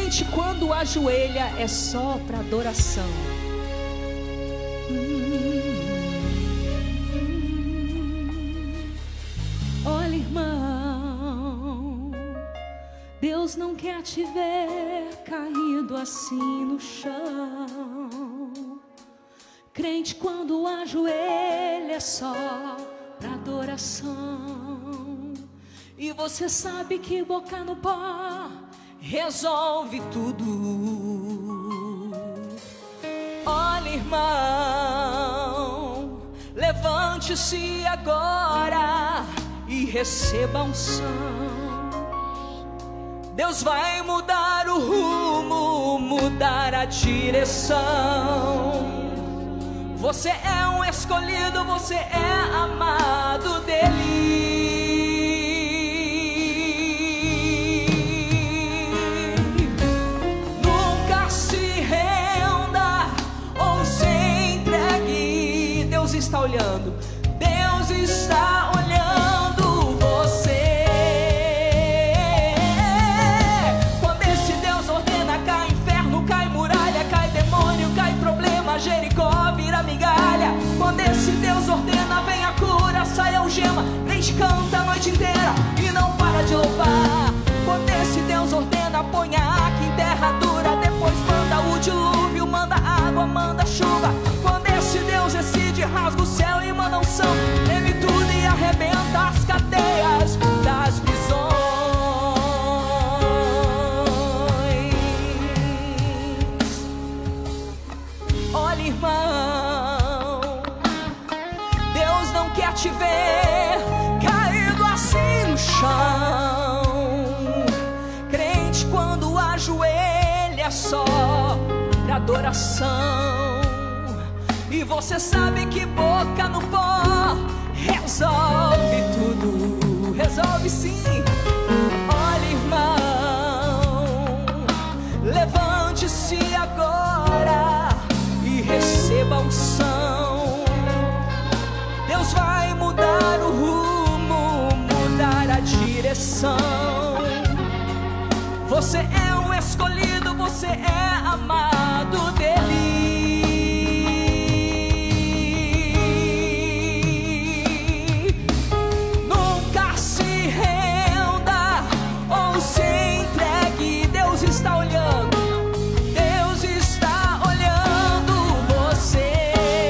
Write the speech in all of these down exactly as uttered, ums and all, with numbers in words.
Crente quando ajoelha é só para adoração. Olha, irmão, Deus não quer te ver caído assim no chão. Crente quando ajoelha é só para adoração. E você sabe que boca no pó resolve tudo. Olha, irmão, levante-se agora e receba a unção. Deus vai mudar o rumo, mudar a direção. Você é um escolhido, você é amado dele. Está olhando, Deus está olhando você. Quando esse Deus ordena, cai inferno, cai muralha, cai demônio, cai problema, Jericó vira migalha. Quando esse Deus ordena, vem a cura, sai a algema, crente canta a noite inteira e não para de louvar. Quando esse Deus ordena, põe a arca em terra dura, depois manda o dilúvio, manda água, manda chuva. Quando esse Deus decide, rasga o céu e manda unção, treme tudo e arrebenta as cadeias das prisões. Olha, irmão, Deus não quer te ver caído assim no chão. Crente quando ajoelha é só pra adoração. E você sabe que boca no pó resolve tudo. Resolve sim. Olha, irmão, levante-se agora e receba a unção. Deus vai mudar o rumo, mudar a direção. Você é um escolhido, você é amado dele. Está olhando, Deus está olhando você.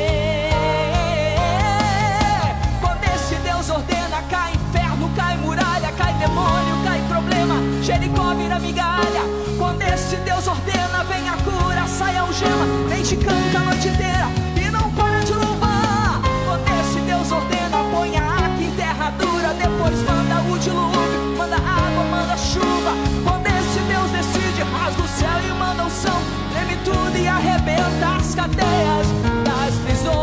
Quando esse Deus ordena, cai inferno, cai muralha, cai demônio, cai problema, Jericó vira migalha. Quando esse Deus ordena, vem a cura, sai a algema, crente canta a noite inteira e não para de louvar. Quando esse Deus ordena, põe a arca em terra dura, depois manda o dilúvio, manda água, manda chuva. Quando esse Deus decide, rasga o céu e manda unção, treme tudo e arrebenta as cadeias das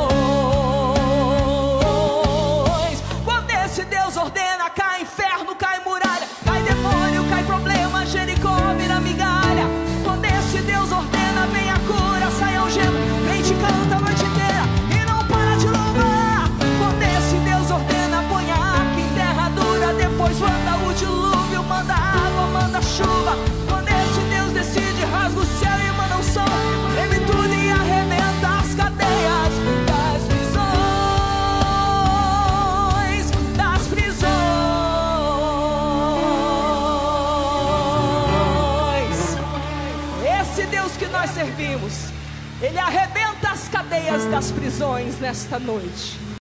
prisões. Quando esse Deus ordena, cai inferno, cai muralha, cai demônio, cai problema, Jericó vira migalha. Quando esse Deus ordena, vem a cura, sai a algema, crente canta a noite inteira e não para de louvar. Quando esse Deus ordena, põe a arca em terra dura, depois manda o dilúvio, manda água, manda chuva. Quando esse Deus decide, rasga o céu e manda unção, treme tudo e arrebenta as cadeias das prisões, das prisões. Esse Deus que nós servimos, Ele arrebenta as cadeias das prisões nesta noite.